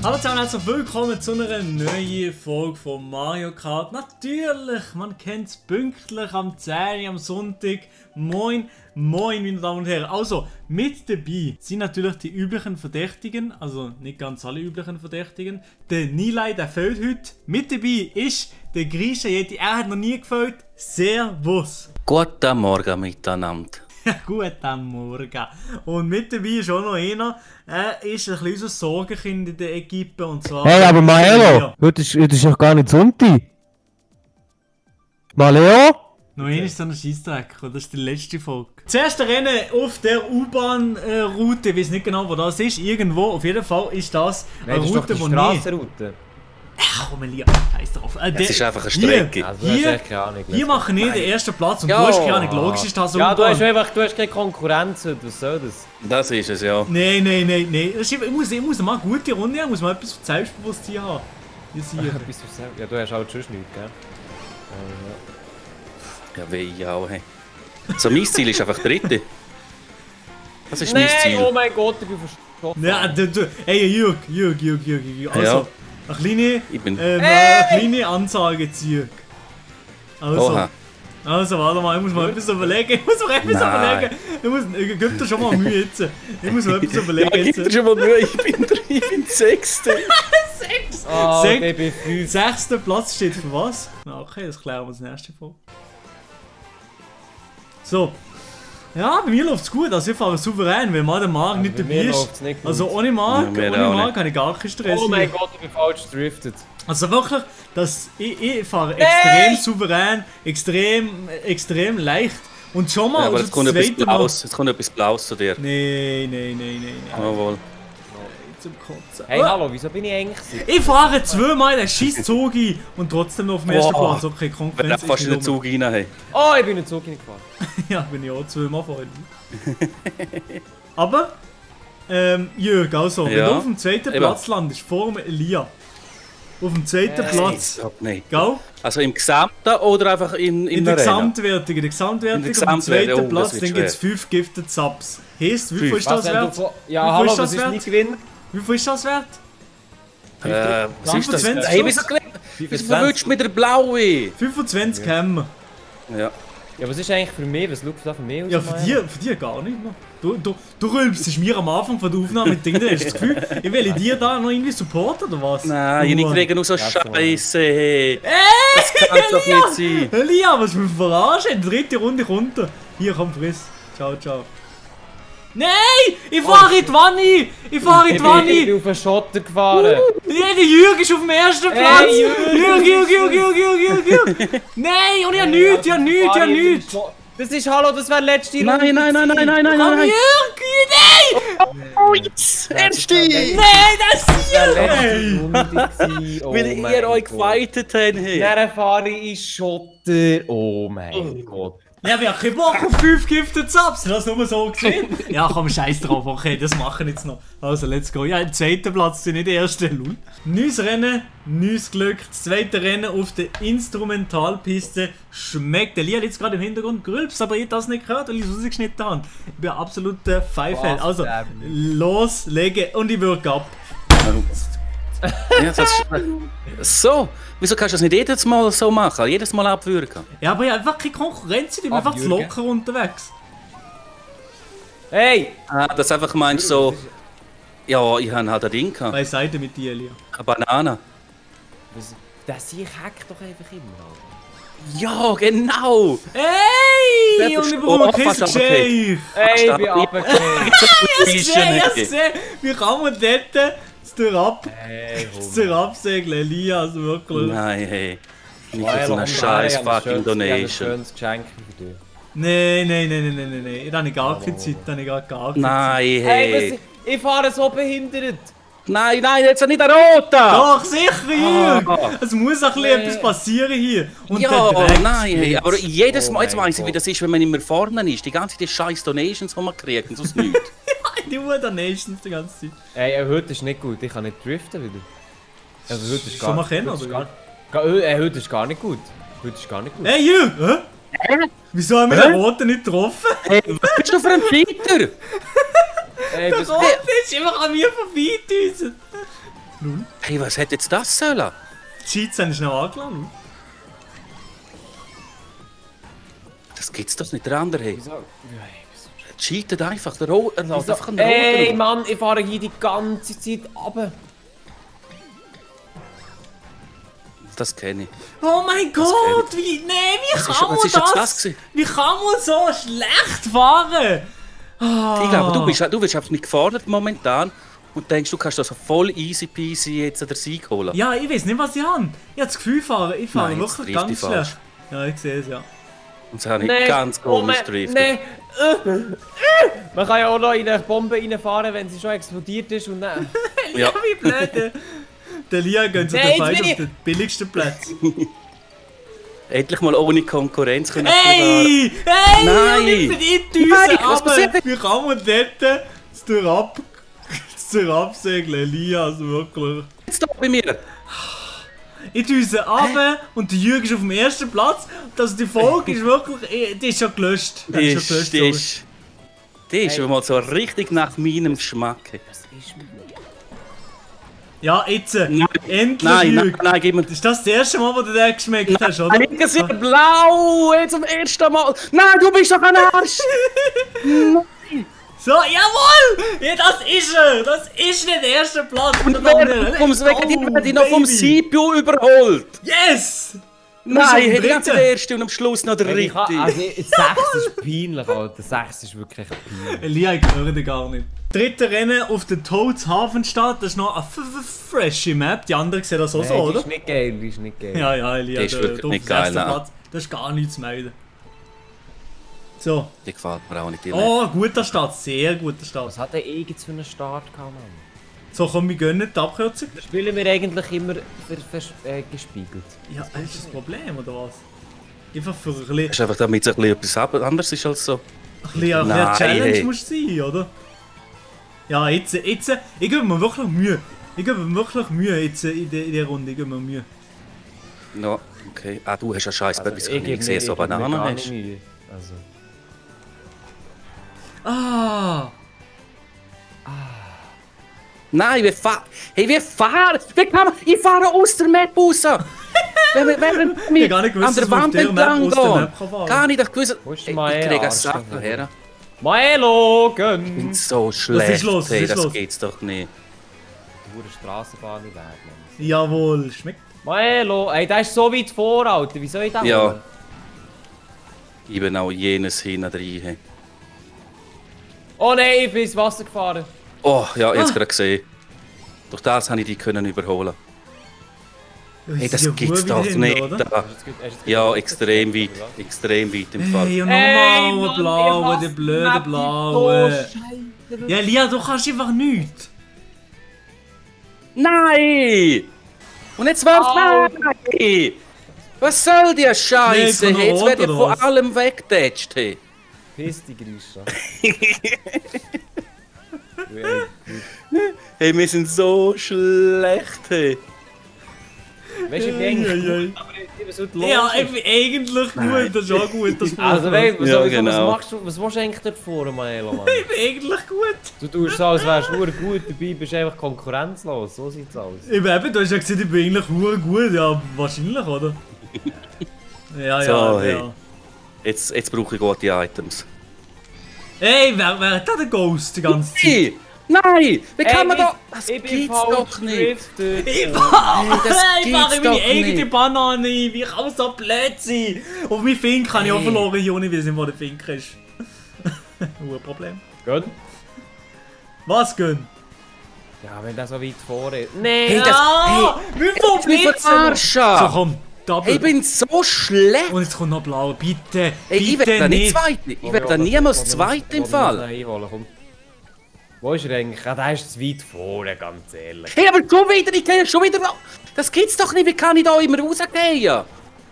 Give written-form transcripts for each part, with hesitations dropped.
Hallo zusammen, herzlich willkommen zu einer neuen Folge von Mario Kart. Natürlich, man kennt es pünktlich am 10 Uhr am Sonntag. Moin, moin, meine Damen und Herren. Also, mit dabei sind natürlich die üblichen Verdächtigen, also nicht ganz alle üblichen Verdächtigen. Der Nilay, der fehlt heute. Mit dabei ist der Grisha Yeti, er hat noch nie gefehlt. Servus. Guten Morgen miteinander. Guten Morgen. Und mit dabei ist auch noch einer, er ist ein bisschen unser Sorgenkind in der Equipe, und zwar... Hey, aber Maelo, heute ist doch gar nicht Sonntag. Maleo? Noch einer ist so ein Scheissdreck, das ist die letzte Folge. Das erste Rennen auf der U-Bahn-Route, ich weiß nicht genau, wo das ist, irgendwo, auf jeden Fall ist das eine Route, die Strassenroute. Ach komm, Elia, scheiß drauf. Es ist einfach eine Strecke. Hier machen wir den ersten Platz und Ja. du hast keine Ahnung, logisch ist das so. Ja, du hast keine Konkurrenz heute, was soll das? Das ist es, ja. Nein. Ich muss mal eine gute Runde haben, ich muss mal etwas für Selbstbewusstsein haben. Ja, du hast auch schon nichts, gell? Ja, weh, ja auch, hey. So, mein Ziel ist einfach dritte. Das ist mein Ziel. Oh mein Gott, ich bin verstanden. Ja, ey, Jürg. Also, Ja. eine kleine Ansage ziehen. Oha. Also, warte mal, ich muss mal etwas überlegen. Gib dir schon mal Mühe jetzt. Ich muss mal etwas überlegen Ja, gib dir schon mal Mühe, ich bin Sechster. Oh, Sech- Baby 5. Sechster Platz steht für was? Na, okay, das klären wir das nächste Folge. So. Ja, bei mir läuft es gut, also ich fahre souverän, weil mal der Marc nicht dabei ist. Also ohne Marc, Ja, mir auch nicht. habe ich gar keinen Stress. Oh hier. mein Gott, ich bin falsch gedriftet. Also wirklich, ich fahre extrem souverän, extrem leicht. Und schon mal, Ja, aber also jetzt kommt das etwas zweite Mal... Blaues. Jetzt kommt etwas Blaues zu dir. Nein. Jawohl. Zum Kotzen. Hey, hallo, wieso bin ich eigentlich? Ich fahre zweimal in den scheiß Zug ein und trotzdem noch auf dem ersten Boah. Platz. Okay, Wenn Konkurrenz du fast in den nicht rum. Zug rein hey. Oh, ich bin in den Zug hingefahren. Ja, bin ich auch zweimal vorhin. Aber, Jürg, also, wenn Ja. du auf dem zweiten Eben. Platz landest, vor dem Elia. Auf dem zweiten Platz, Nein. gell? Also im Gesamten oder einfach in In der Arena? Gesamtwertung, auf dem Gesamtwertung, zweiten oh, das Platz, wird dann gibt es schwer. 5 Gifted Subs. Heißt, wie viel Fünf. ist das wert? Ja, Wie viel hallo, ist was das ist wert? nicht Gewinn? Wie viel ist das wert? Was ist das? 25 Hey, wieso verwünscht mit der Blaue? 25 haben wir. Ja. Ja, was ist eigentlich für mich? Was schaut da für mich aus? Ja, für dich gar nicht mehr. Du rülpst mir am Anfang von der Aufnahme mit Dingen, hast du das Gefühl, ich will dir da noch irgendwie supporten oder was? Nein, ich kriege nur so Ja, Scheiße. Hey. Das kann doch nicht sein. Elia, was für ein Verarschen? Die dritte Runde runter. Hier, komm, friss. Ciao. Nein! Ich fahre in die Wanne! Ich bin auf den Schotter gefahren. Ja, der Jürg ist auf dem ersten Platz! Hey, Jürg! Nein, und ich hab nichts! Das ist, hallo, das wäre letzte Runde. Nein. Komm, Jürg! Nein! Ernst? Nein, das ist Jürg! Weil ihr euch gefightet habt. Hey. Dann fahre ich in Schotter. Oh mein Gott. Ja, wir haben keinen Bock auf 5 Gifted Subs, das nur so gesehen. Ja, komm, scheiß drauf, okay, das machen wir jetzt noch. Also, let's go. Ja, im zweiten Platz sind nicht der erste, lul. Neues Rennen, neues Glück. Das zweite Rennen auf der Instrumentalpiste schmeckt. Der Lia hat jetzt gerade im Hintergrund grülps, aber ich das nicht gehört, weil ich es rausgeschnitten habe. Ich bin ein absoluter Pfeifhead. Also, loslegen und ich würge ab. Ja, das so, wieso kannst du das nicht jedes Mal so machen? Jedes Mal abwürgen? Ja, aber ich habe einfach keine Konkurrenz, ich bin einfach zu Abwürgen. locker unterwegs. Hey! Das einfach meinst so. Ja, ich habe halt ein Ding gehabt. Beiseite mit dir, Lia. Eine Banane. Das hier hackt doch einfach immer. Alter. Ja, genau! Hey! Das Und ich ist bekomme auch kein fast Geschenk! Hey, ich bin runtergefallen. Ich hab's gesehen! Wie kann man dort Hey, zur Absegeln, Elias, wirklich? Nein, hey. Nicht für so eine scheiß fucking Donation. schönes Geschenk für dich. Nein. Da habe ich gar keine Zeit, da habe ich gar keine Zeit. Nein, Hey, hey. ich fahre so behindert. Nein, jetzt nicht der Rote! Doch, sicher, Jürg! Es muss ein bisschen etwas passieren hier. Und Ja, der Dreck nein, hey. Aber jedes Oh Mal, jetzt mein weiss ich, wie das ist, wenn man immer vorne ist. Die ganze Zeit die scheiß Donations, die man kriegt und sonst nichts. die Donations die ganze Zeit. Hey, heute ist nicht gut, ich kann nicht driften wieder. Also heute ist Schon mal gar kennen, heute ist oder? heute ist gar nicht gut. Heute ist gar nicht gut. Hey, Jürg! Hä? Wieso haben wir den Roten nicht getroffen? Hey, was bist du für ein Cheater? Hey, Der das, Rote ist immer an mir vorbeidüsen. Nun? Hey, was hätte jetzt das sollen? Die Cheats haben schnell angeladen. Das gibt's doch nicht, der andere. Hey. Wieso? Cheatet einfach, der Rot, er lässt einfach einen Ey, roten. Mann, ich fahre hier die ganze Zeit runter. Das kenne ich. Oh mein Gott, wie kann man was ist jetzt das das? gewesen? Wie kann man so schlecht fahren? Ich glaube, du wirst einfach nicht gefordert momentan und denkst, du kannst das so voll easy peasy jetzt den Sieg holen. Ja, ich weiß nicht, was ich habe. Ich habe das Gefühl, ich fahre Nein, jetzt wirklich trifft ganz ich falsch. schlecht. Ja, ich sehe es, ja. Und das habe ich ganz komisch getroffen. Nein. Man kann ja auch noch in eine Bombe reinfahren, wenn sie schon explodiert ist und dann... Ja, wie blöd. Der Lia gönnt sich Nein, den jetzt Fight bin auf den billigsten Platz. Endlich mal ohne Konkurrenz können Hey! Nein! Nein! Ich bin in die Nein, Düse was passiert runter! Wie kann man dort zur absegeln, Elias, wirklich? Jetzt doch bei mir! Ich düse runter und der Jürgen ist auf dem ersten Platz. Also die Folge ist wirklich... Die ist schon gelöscht. Die ist mal so richtig nach meinem Geschmack. Was ist mit mir? Ja, jetzt. Nein. Endlich, Nein, Jürgen. nein, gib mir... Ist das Erste Mal, wo du den geschmeckt hast, oder? Nein, ich sehe blau! Jetzt zum ersten Mal! Nein, du bist doch ein Arsch! So, jawohl! Ja, das ist er! Das ist nicht der erste Platz! Und wegen dir werde ich noch vom CPU überholt! Yes! Nein, bist auf dem ich der erste und am Schluss noch der Ey, ich dritte. kann, also, 6 ist peinlich, Alter. 6 ist wirklich peinlich. Elia, ich höre dich gar nicht. Dritte Rennen auf der Toads Hafenstadt. Das ist noch eine frische Map. Die anderen sehen das auch so, Die oder? ist nicht geil, die ist nicht geil. Ja, ja, Elia, Die ist wirklich nicht geil, nein. Platz. Das ist gar nichts zu melden. So. Die gefällt mir auch nicht. Die Oh, guter Start. Sehr guter Start. Was hat der Egez für einen Start gehabt, Mann? So, komm, wir gönnen die Abkürzung. Spielen wir eigentlich immer gespiegelt? Ja, ist das Problem, oder was? Einfach für ein bisschen... Das ist einfach, damit es ein bisschen etwas anders ist als so. Ein bisschen Nein, eine Challenge hey. muss sein, oder? Ja, jetzt, ich gebe mir wirklich Mühe. Ich gebe mir wirklich Mühe jetzt in der Runde, ich gebe mir Mühe. No, okay. Ah, du hast ja scheiß Also, Babys, ich gesehen, so Bananen hast. Also. Ah! Nein, wir fahren. Hey, wir fahren! Wie kann man? Ich fahre aus der Map raus! Wenn wir Ich hab gar nicht gewusst, an der dass man auf Wand der Map entlang aus der gehen. Map kann fahren. Gar nicht gewusst. Wo ist Ich mein kriege eine Arsch Sache davon? her. Maelo, Ich bin gönn! so schlecht. los? Was Hey, ist das los? geht's doch nicht. Pure Strassenbahn in Wert, Mann. Jawohl, schmeckt. Maelo, ey, der ist so weit vor, Alter. Wie soll ich das Ja. holen? Ich bin auch jenes hinten rein. Oh nein, ich bin ins Wasser gefahren. Oh, ja, jetzt gerade gesehen. Durch das habe ich die können überholen. Hey, das gibt's doch nicht. Da. Ja, extrem weit im Fall. Hey, und Ey, nochmal Mann, blaue, ich die hasse blöde Map, die blaue. so Ja, Lia, du kannst einfach nichts. Nein! Und jetzt war's nein! Was soll die Scheiße? Nee, von Jetzt Rot werde ich oder von was? allem weggetatscht. Hey. Piss die Grisha. Hey, wir sind so schlecht. Hey. Weißt du, ich bin eigentlich gut, aber ich bin so los. Ja, ich bin eigentlich gut, das ist auch gut. Das Also, weißt du, Ja, was genau. machst du, was willst du eigentlich dort vorne, Maelo, Mann? Ich bin eigentlich gut. Du tust so, als wärst du nur gut dabei, bist einfach konkurrenzlos, so sieht's aus. Eben, du hast ja gesagt, ich bin eigentlich nur gut. Ja, wahrscheinlich, oder? Ja, So, ja, hey. ja. Jetzt brauche ich gute Items. Hey, wer hat da den Ghost die ganze Zeit? Hey, nein! Wie kann man Ey, da... Das ich bin gibt's falsch doch nicht! gedriftet. Ich das mache gibt's meine doch eigene nicht. Banane ein. Wie kann man so blöd sein? Auf meinen Fink habe ich auch Hey. verloren, hier ohne wissen, wo der Fink ist. Ein Problem. Gut. Was gönn? Ja, wenn der so weit vorne ist. Nein! Hey, das... Ah, wie vom Hey, mich Blitz! So, verarschen! komm, Double. Ich bin so schlecht! Und jetzt kommt noch blau. Bitte, Hey, ich bitte werde da nicht nicht. Zweite. Ich werde da niemals Zweite im Fall. Einholen, komm. Wo ist er eigentlich? Ja, der ist zu weit vorne, ganz ehrlich. Hey, aber schon wieder, ich gehe schon wieder raus. Das gibt's doch nicht, wie kann ich da immer rausgehen?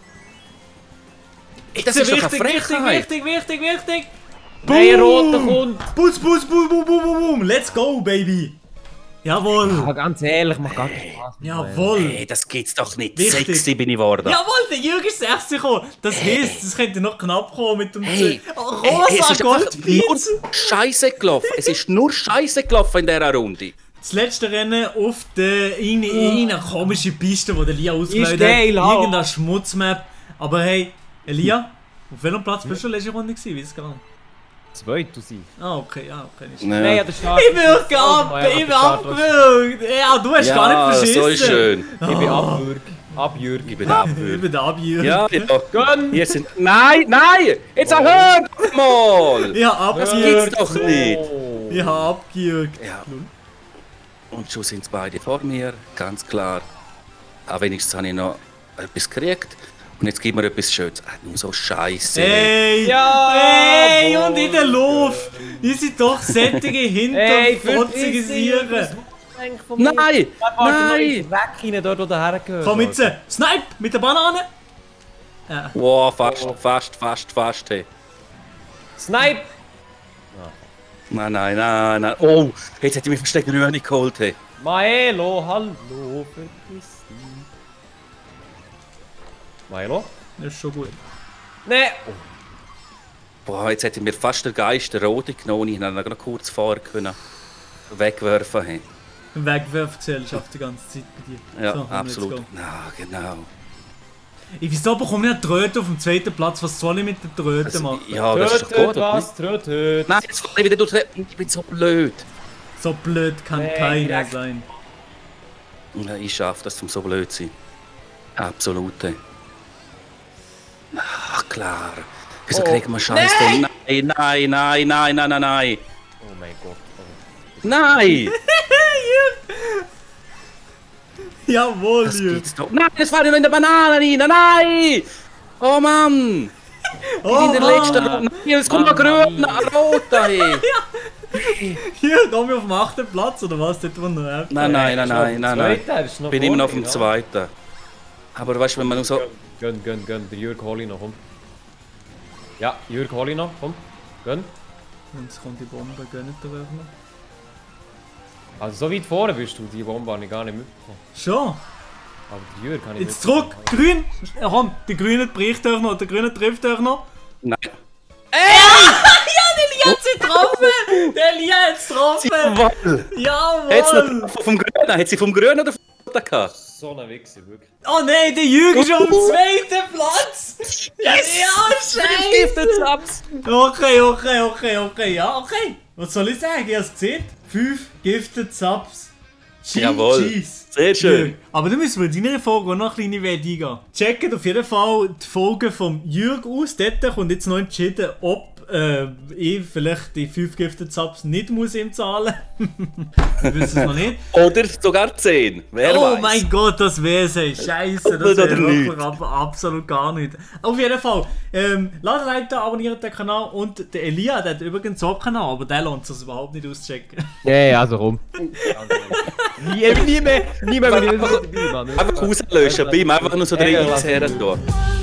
Hey, das ist doch eine Frechheit. Wichtig. Nein, roter kommt! Bus, boom. Let's go, baby. Jawohl. Ja, ganz ehrlich, mach gar keinen Spaß. Jawohl. Hey, das gibt's doch nicht. Wichtig. 6 bin ich geworden. Jawohl, der Jürgen ist 60 gekommen. Das heisst, das könnte noch knapp kommen mit dem Hey, rosa es ist einfach Goldpizza. nur Scheiße gelaufen. Es ist nur Scheiße gelaufen in dieser Runde. Das letzte Rennen auf der irgendeiner komischen Piste, die der Elia ausgelöst hat. Elia. Irgendeine Schmutzmap. Aber hey, Elia, auf welchem Platz bist du letzte Runde gewesen? Weiß gar nicht. 2 du sein. Ah, okay, ja, okay. Nicht Ja. Nein, ja, der Start. Ich bin abgewürgt! Ja, du hast gar nicht verschissen! So ist schön. Ich bin abwürg. Abjürg. Ich bin abgewürgt. Ich bin der Abjürg. Ja, ja. Gönn! Hier sind... Nein, nein! Jetzt erhöht mal! Ich hab Das abgejürgt. gibt's doch nicht! Ich hab abgejürgt. Ja. Und schon sind beide vor mir, ganz klar. Aber wenigstens habe ich noch etwas gekriegt. Und jetzt gibt mir etwas Schönes. Nur so Scheiße. Hey! Ja! Hey! Und in der Luft! Die sind doch sättige hinterfotzige Sieren! Nein! Nein! Nein! Weg rein, dort wo der hergehört. Komm jetzt! Snipe! Mit der Banane! Wow, fast, hey. Snipe! Nein. Oh, jetzt hätte ich mich fast den Grüne geholt, hey. Maelo, hallo, vergiss dich. Maelo? Das ist schon gut. Ne! Boah, jetzt hätte ich mir fast den Geist der Rote genommen. Ich hätte ihn noch kurz fahren können. Wegwerfen, hey. Wegwerfgesellschaft die ganze Zeit bei dir. Ja, So, komm, absolut. let's go. Ja, genau. Ich weiß aber, bekomme ich eine Tröte auf dem zweiten Platz. Was soll ich mit der Tröte Also, machen? ja, das ist doch Tötet gut, oder was, nicht? tötet! Nein, jetzt fahre ich wieder durch. Ich bin so blöd. So blöd kann Nee, keiner direkt. sein. Ja, ich schaffe das, um so blöd zu sein. Absolut. Hey. Ach, klar. Wieso kriegen wir Scheiß denn? Nein. Oh mein Gott. Nein! Jawohl, Das Jürg. gibt's doch. Nein, das war ja noch in der Banane rein. Nein! Oh Mann! Oh, In der letzten Runde. Nein, es kommt noch grün, rot dahin. Hier, kommen wir auf dem 8. Platz, oder was? Dort, wo noch Nein. Zweiter, ist noch Bin immer noch auf vor dem dir, zweiten. Aber weißt du, wenn man so. Gönn. Der Jürg hol ihn noch, komm. Ja, Jürg hol ihn noch, komm. Gönn. Und jetzt kommt die Bombe, gönnt ihr euch noch? Also so weit vorne bist du, die Bombe habe ich gar nicht mitbekommen. Schon? Aber die Jürg kann ich Jetzt zurück! Grün! Ja, komm, der Grüne bricht euch noch, der Grüne trifft euch noch. Nein. Der Lia hat sie getroffen! Der Lia hat es getroffen! Jawohl! Hat vom Grünen? Hat sie vom Grünen oder vom Roten gehabt? So eine Wichse, wirklich. Oh nein, der Jürgen ist auf dem 2. Platz! Ja, scheiße! Okay, ja, okay. Was soll ich sagen? Ich hab's gesehen. 5 Gifted Subs. Jawohl. GG's. Sehr schön. Jürg. Aber dann müssen wir in deiner Folge auch noch eine kleine Wette eingehen. Checkt auf jeden Fall die Folge vom Jürg aus. Dort kommt jetzt noch entschieden, ob ich vielleicht die 5 Gifted Subs nicht muss ihm zahlen. Wir wissen es noch nicht. Oder sogar 10. Wer Oh weiß. mein Gott, das wär's, ey. Scheiße, das Oder wäre nicht. wirklich absolut gar nicht. Auf jeden Fall, lasst ein Like da, abonniert den Kanal und der Elia, der hat übrigens auch einen Kanal, aber der lohnt es überhaupt nicht auszuchecken. Nee, also rum. nie mehr will ich das dabei, Mann. Einfach rauslöschen, bei ihm einfach nur so 3 X her.